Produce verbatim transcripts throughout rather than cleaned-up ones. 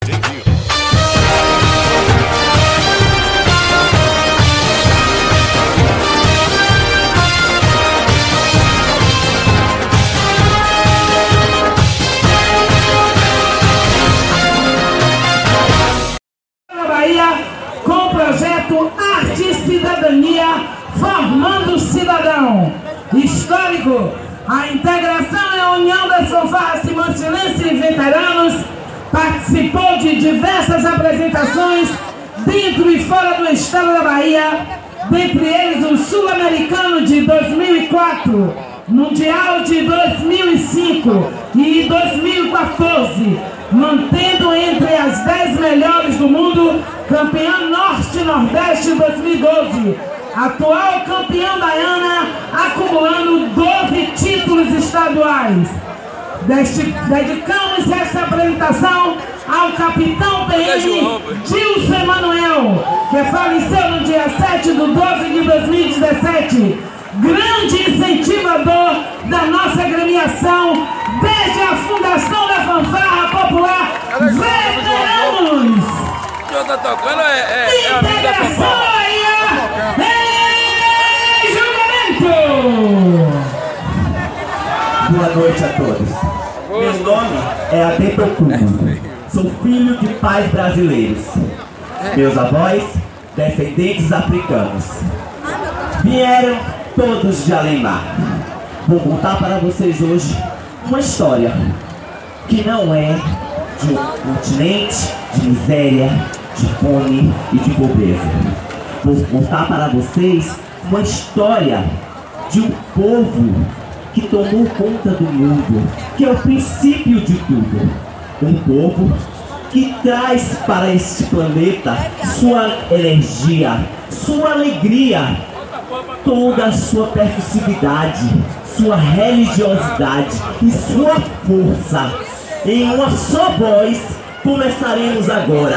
Com o projeto Arte e Cidadania, formando o cidadão. Histórico, a integração e a união das fanfarras simontinenses e veteranos. Participou de diversas apresentações dentro e fora do estado da Bahia, dentre eles o Sul-Americano de dois mil e quatro, Mundial de dois mil e cinco e dois mil e quatorze, mantendo entre as dez melhores do mundo, campeã Norte-Nordeste dois mil e doze, atual campeã baiana, acumulando doze títulos estaduais. Dedicamos essa apresentação ao capitão P M Gilson Emanuel, que faleceu no dia sete de doze de dois mil e dezessete, grande incentivador da nossa agremiação desde a fundação da Fanfarra Popular Veteranos. O senhor tá tocando é, é, é amigo da Fanfarra. Em julgamento. Boa noite a todos. Meu nome é Adetocubo. Sou filho de pais brasileiros. Meus avós, descendentes africanos. Vieram todos de Além-Mar. Vou contar para vocês hoje uma história que não é de um continente de miséria, de fome e de pobreza. Vou contar para vocês uma história de um povo que tomou conta do mundo, que é o princípio de tudo. Um povo que traz para este planeta sua energia, sua alegria, toda a sua percussividade, sua religiosidade e sua força. Em uma só voz, começaremos agora.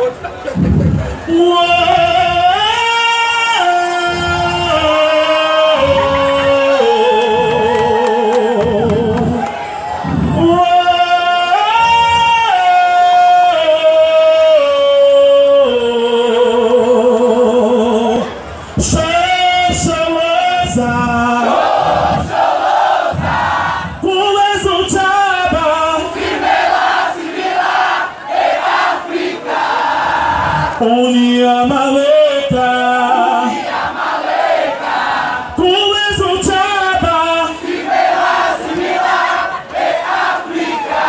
Uou! Unia maleta, Unia maleta, Kulezo chaba, Simela, Simela, e África.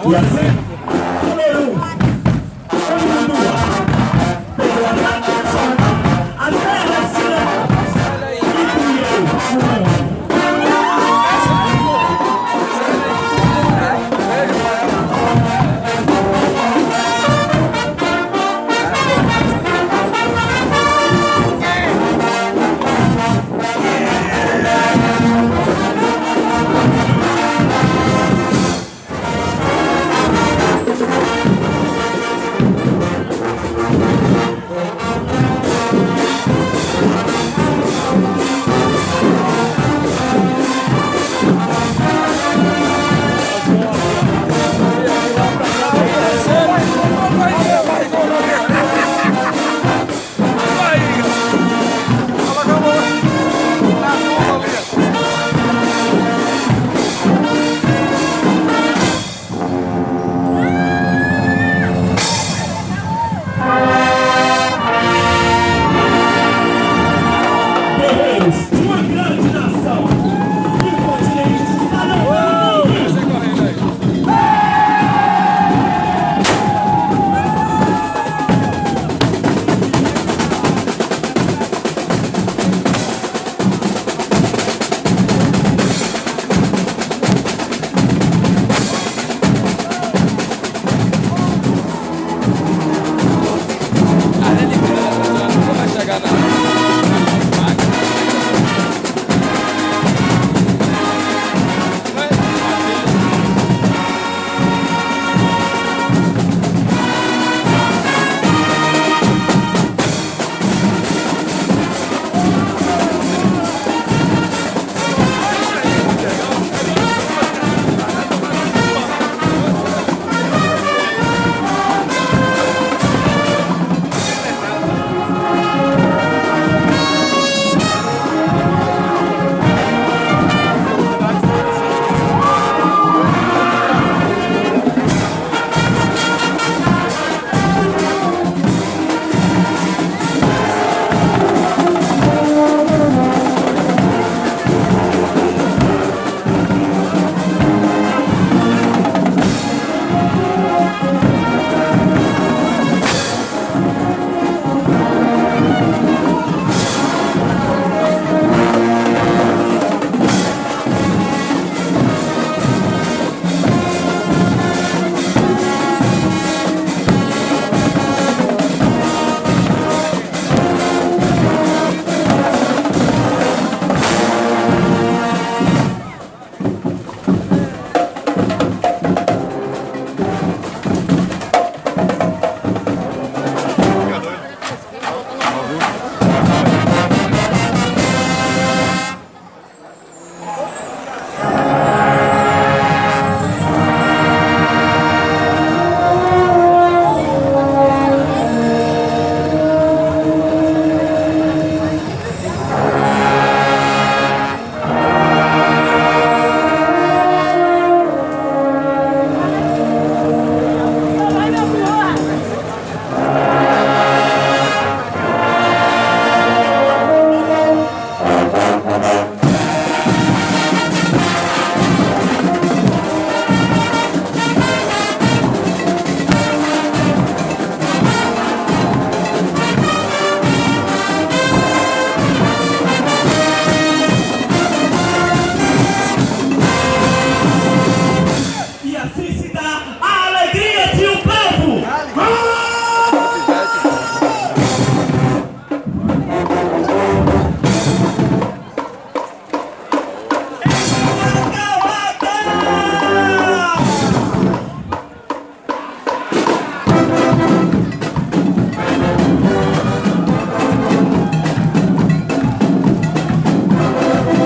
E assim, número um, continua. Pegou a atenção, a terra e criou.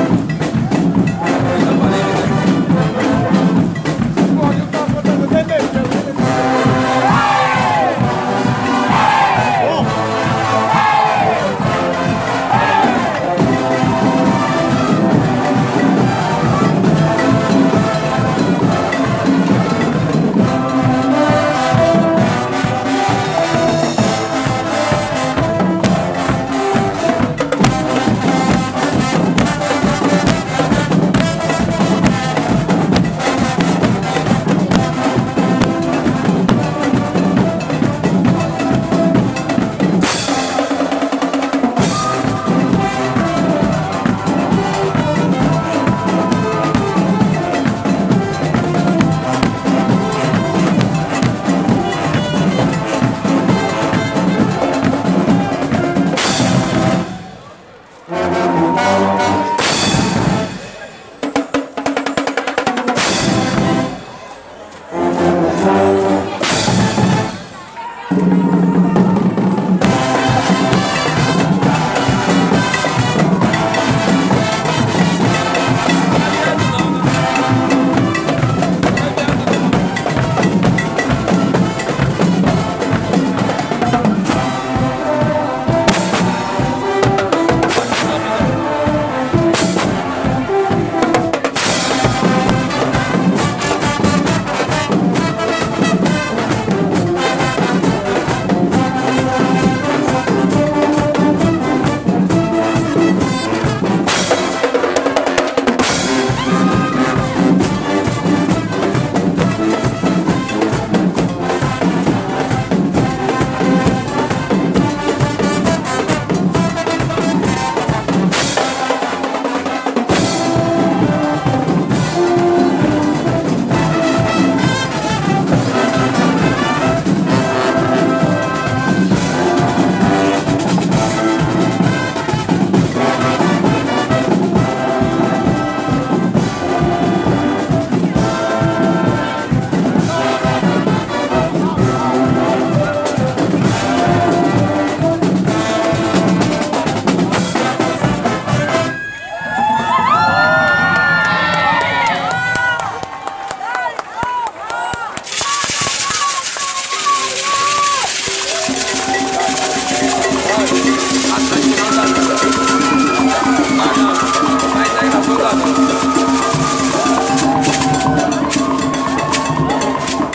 Vem, vem.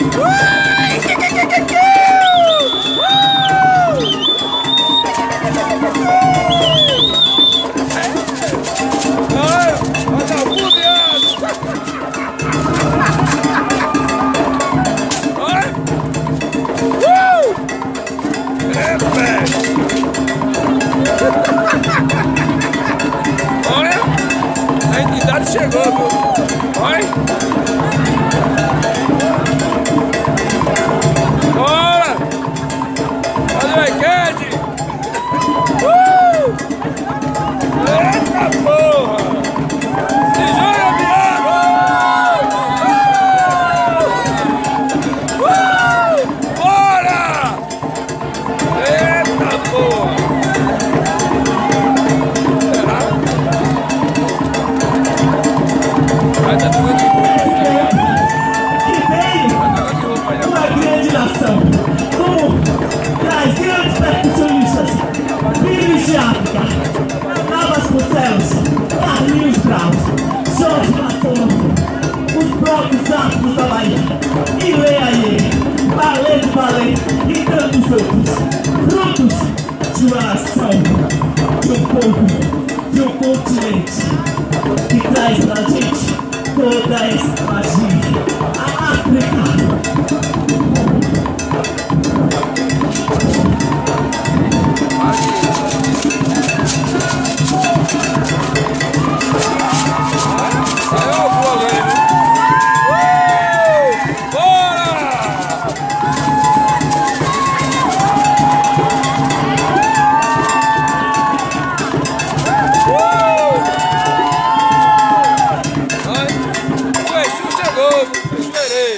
Olha, a entidade chegou, meu. Olha. Bora! Olha o Eked! Uh! Eita porra! Se joga, viado! Uh! Uh! Bora! Eita porra! Que veio uma grande nação, como traz grandes percussionistas, filhos de África, Navas Costelos, Carlinhos Brau, Jorge Matongo, os próprios Afros da Bahia, Ilê Aie, Balé de Balé e tantos outros, frutos de uma nação, de um povo, de um continente, que traz pra gente toda essa magia, a África. Saiu o goleiro. Bora! O Exu chegou, eu esperei.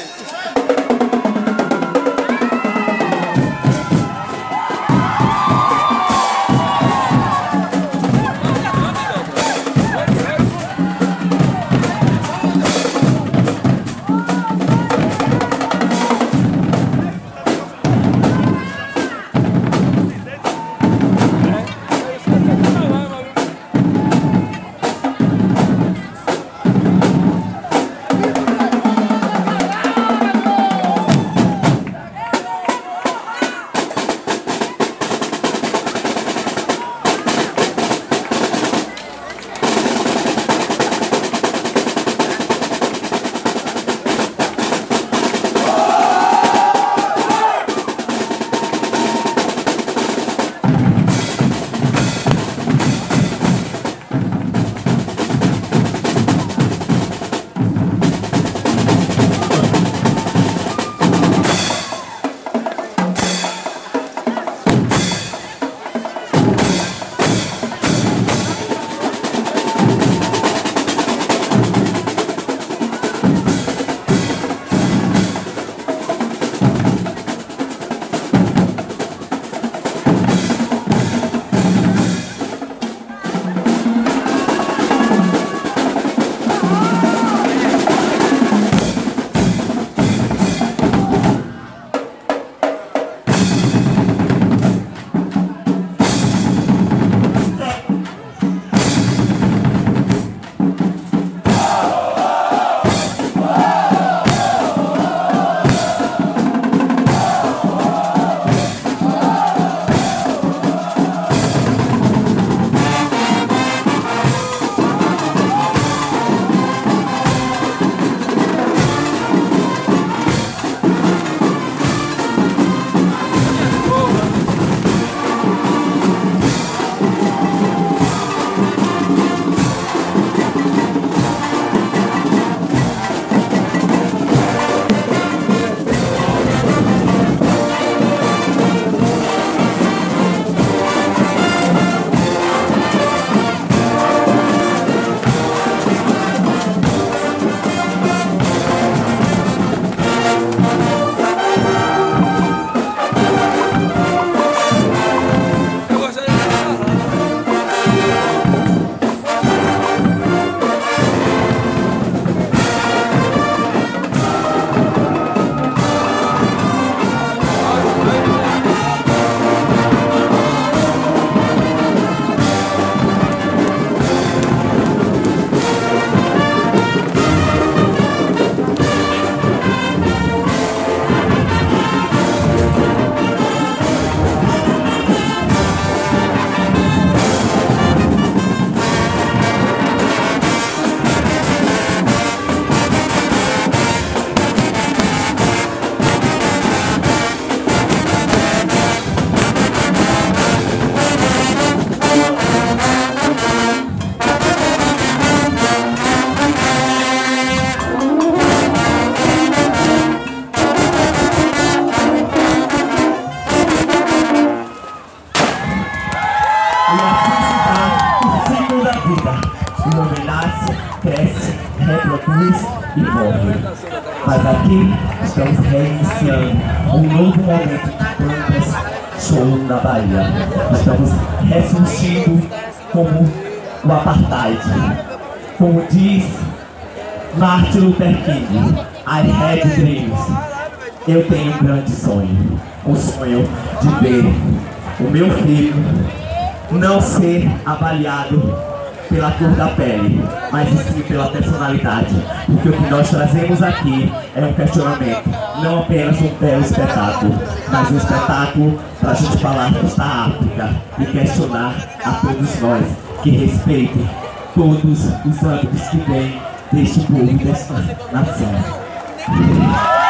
Nós aqui estamos reiniciando um novo momento de plantas show na Bahia. Estamos ressurgindo como o apartheid. Como diz Martin Luther King, I have dreams. Eu tenho um grande sonho. O sonho de ver o meu filho não ser avaliado pela cor da pele, mas sim pela personalidade. Porque o que nós trazemos aqui é um questionamento, não apenas um belo espetáculo, mas um espetáculo para a gente falar desta África e questionar a todos nós que respeitem todos os âmbitos que vêm deste povo, desta nação.